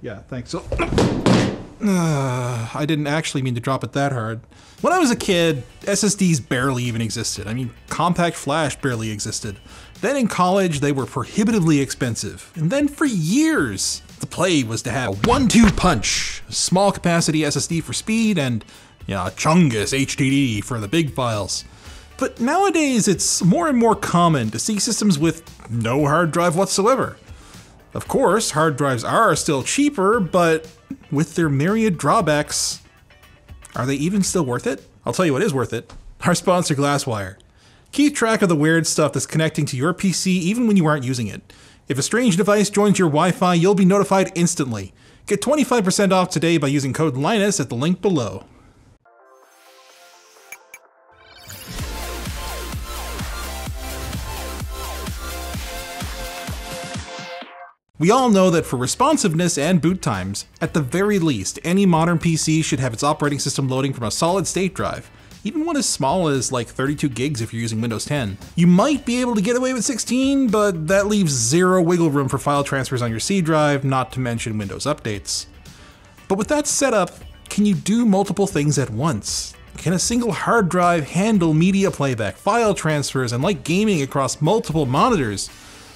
Yeah, thanks. So, I didn't actually mean to drop it that hard. When I was a kid, SSDs barely even existed. I mean, compact flash barely existed. Then in college, they were prohibitively expensive. And then for years, the play was to have a 1-2 punch, a small capacity SSD for speed, and a Chungus HDD for the big files. But nowadays, it's more and more common to see systems with no hard drive whatsoever. Of course, hard drives are still cheaper, but with their myriad drawbacks, are they even still worth it? I'll tell you what is worth it. Our sponsor, Glasswire. Keep track of the weird stuff that's connecting to your PC even when you aren't using it. If a strange device joins your Wi-Fi, you'll be notified instantly. Get 25% off today by using code Linus at the link below. We all know that for responsiveness and boot times, at the very least, any modern PC should have its operating system loading from a solid state drive, even one as small as like 32 gigs if you're using Windows 10. You might be able to get away with 16, but that leaves zero wiggle room for file transfers on your C drive, not to mention Windows updates. But with that setup, can you do multiple things at once? Can a single hard drive handle media playback, file transfers, and light gaming across multiple monitors?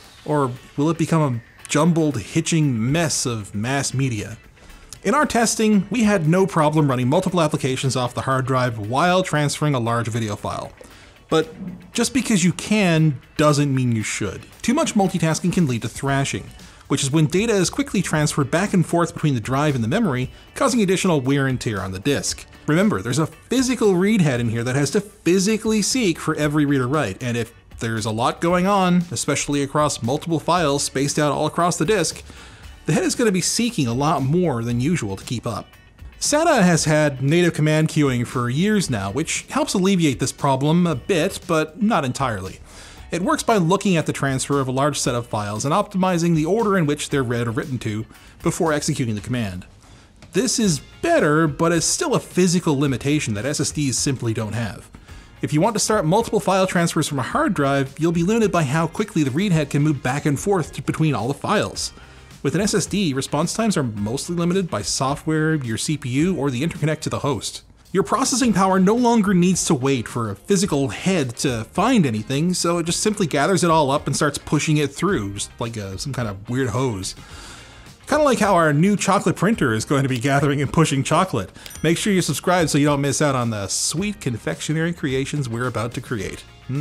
Or will it become a jumbled, hitching mess of mass media? In our testing, we had no problem running multiple applications off the hard drive while transferring a large video file. But just because you can doesn't mean you should. Too much multitasking can lead to thrashing, which is when data is quickly transferred back and forth between the drive and the memory, causing additional wear and tear on the disk. Remember, there's a physical read head in here that has to physically seek for every read or write, and if there's a lot going on, especially across multiple files spaced out all across the disk, the head is going to be seeking a lot more than usual to keep up. SATA has had native command queuing for years now, which helps alleviate this problem a bit, but not entirely. It works by looking at the transfer of a large set of files and optimizing the order in which they're read or written to before executing the command. This is better, but it's still a physical limitation that SSDs simply don't have. If you want to start multiple file transfers from a hard drive, you'll be limited by how quickly the read head can move back and forth between all the files. With an SSD, response times are mostly limited by software, your CPU, or the interconnect to the host. Your processing power no longer needs to wait for a physical head to find anything, so it just simply gathers it all up and starts pushing it through, just like some kind of weird hose. Kind of like how our new chocolate printer is going to be gathering and pushing chocolate. Make sure you subscribe so you don't miss out on the sweet confectionery creations we're about to create.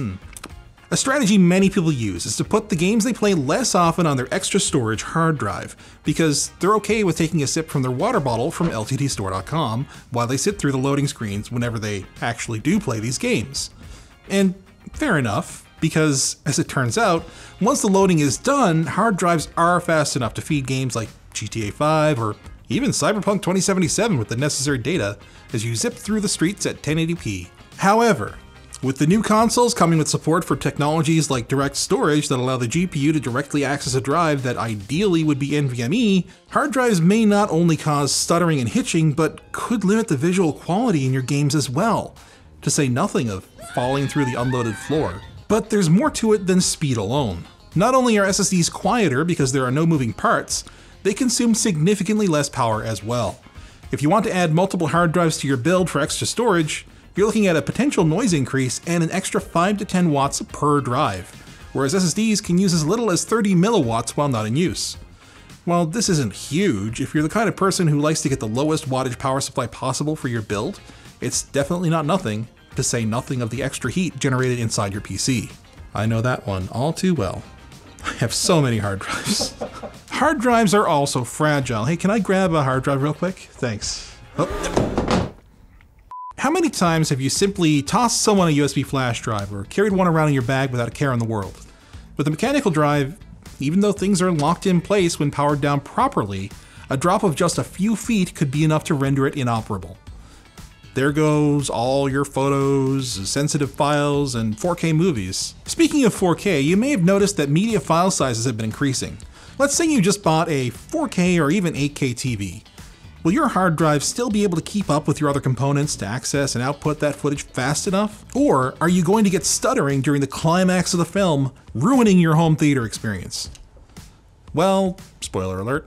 A strategy many people use is to put the games they play less often on their extra storage hard drive, because they're okay with taking a sip from their water bottle from lttstore.com while they sit through the loading screens whenever they actually do play these games. And fair enough, because as it turns out, once the loading is done, hard drives are fast enough to feed games like GTA 5 or even Cyberpunk 2077 with the necessary data as you zip through the streets at 1080p. However, with the new consoles coming with support for technologies like direct storage that allow the GPU to directly access a drive that ideally would be NVMe, hard drives may not only cause stuttering and hitching, but could limit the visual quality in your games as well, to say nothing of falling through the unloaded floor. But there's more to it than speed alone. Not only are SSDs quieter because there are no moving parts, they consume significantly less power as well. If you want to add multiple hard drives to your build for extra storage, you're looking at a potential noise increase and an extra 5 to 10 watts per drive, whereas SSDs can use as little as 30 milliwatts while not in use. While this isn't huge, if you're the kind of person who likes to get the lowest wattage power supply possible for your build, it's definitely not nothing, to say nothing of the extra heat generated inside your PC. I know that one all too well. I have so many hard drives. Hard drives are also fragile. Hey, can I grab a hard drive real quick? Thanks. Oh. How many times have you simply tossed someone a USB flash drive or carried one around in your bag without a care in the world? With a mechanical drive, even though things are locked in place when powered down properly, a drop of just a few feet could be enough to render it inoperable. There goes all your photos, sensitive files, and 4K movies. Speaking of 4K, you may have noticed that media file sizes have been increasing. Let's say you just bought a 4K or even 8K TV. Will your hard drive still be able to keep up with your other components to access and output that footage fast enough? Or are you going to get stuttering during the climax of the film, ruining your home theater experience? Well, spoiler alert,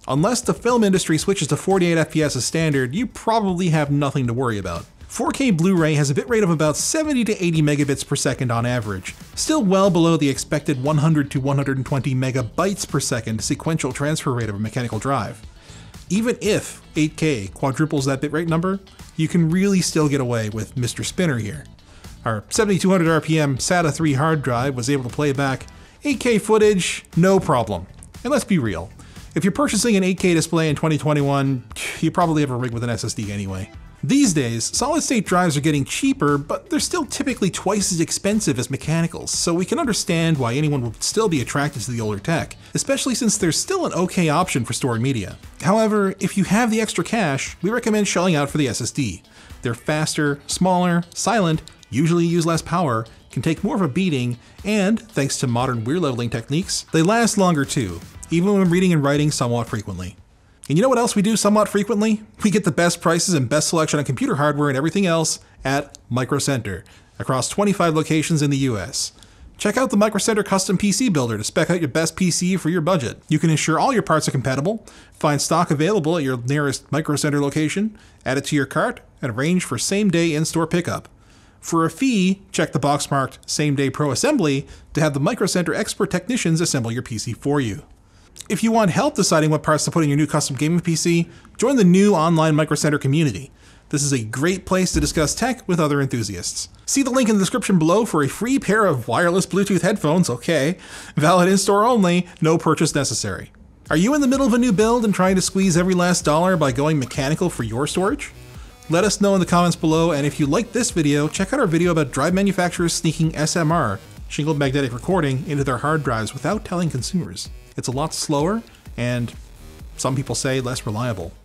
Unless the film industry switches to 48 FPS as standard, you probably have nothing to worry about. 4K Blu-ray has a bitrate of about 70 to 80 megabits per second on average, still well below the expected 100 to 120 megabytes per second sequential transfer rate of a mechanical drive. Even if 8K quadruples that bitrate number, you can really still get away with Mr. Spinner here. Our 7200 RPM SATA 3 hard drive was able to play back 8K footage, no problem. And let's be real, if you're purchasing an 8K display in 2021, you probably have a rig with an SSD anyway. These days, solid-state drives are getting cheaper, but they're still typically twice as expensive as mechanicals, so we can understand why anyone would still be attracted to the older tech, especially since there's still an okay option for storing media. However, if you have the extra cash, we recommend shelling out for the SSD. They're faster, smaller, silent, usually use less power, can take more of a beating, and, thanks to modern weir leveling techniques, they last longer too, even when reading and writing somewhat frequently. And you know what else we do somewhat frequently? We get the best prices and best selection on computer hardware and everything else at Micro Center, across 25 locations in the US. Check out the Micro Center Custom PC Builder to spec out your best PC for your budget. You can ensure all your parts are compatible, find stock available at your nearest Micro Center location, add it to your cart, and arrange for same-day in-store pickup. For a fee, check the box marked Same Day Pro Assembly to have the Micro Center expert technicians assemble your PC for you. If you want help deciding what parts to put in your new custom gaming PC, join the new online Micro Center community. This is a great place to discuss tech with other enthusiasts. See the link in the description below for a free pair of wireless Bluetooth headphones, okay. Valid in-store only, no purchase necessary. Are you in the middle of a new build and trying to squeeze every last dollar by going mechanical for your storage? Let us know in the comments below, and if you liked this video, check out our video about drive manufacturers sneaking SMR, shingled magnetic recording, into their hard drives without telling consumers. It's a lot slower, and some people say less reliable.